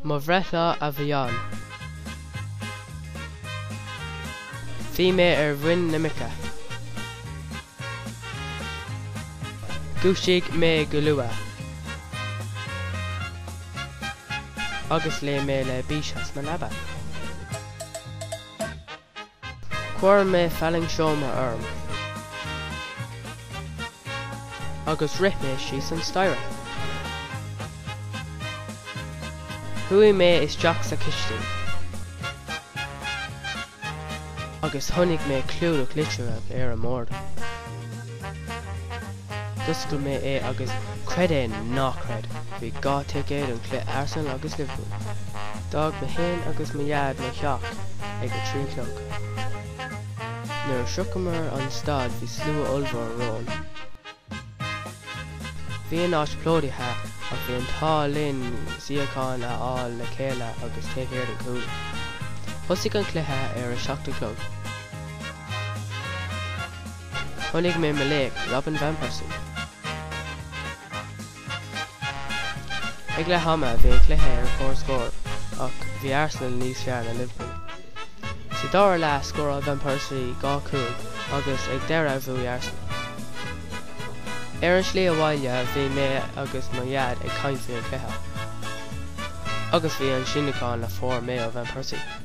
Má bhreithleá a bhíonn. Bhí mé Rinne nimice. Gúisigh mé go luath. Agus le mé le bíseas na labba. Cuir mé felling seomra orm. Agus rith mé síos an staire. Thuaidh mé isteach sa cistí. Agus thunig mé clúdach litreach ar an mórd. Duscail mé agus cred é nácred. Bhí gá ticéad an cluiche Arsenal agus Liverpool. D'fhág me haon agus me dhead me cheach ag go 3 clog. Nuair siocamar an stad bhí slua olbhar rón. Bhí an áit plódaithe ach bhí an tá linn siacán a áil le céile agus taobh ar an cúl. Thosaigh an cluiche ar a 7 clog. Thunig mé mo léig Robin van Persie. Ag le hama bhí an cluiche ar chóir scór ach bhí Arsenal níos fearr na Liverpool. Sa dár le scóráil Van Persie 2 cúig agus ag deireadh bhuaigh Arsenal. Ar an slí amháile bhí mé agus mo dhead ag caint faoi an cluiche. Agus bhí an sinneáin le 4 mé ó Van Persie.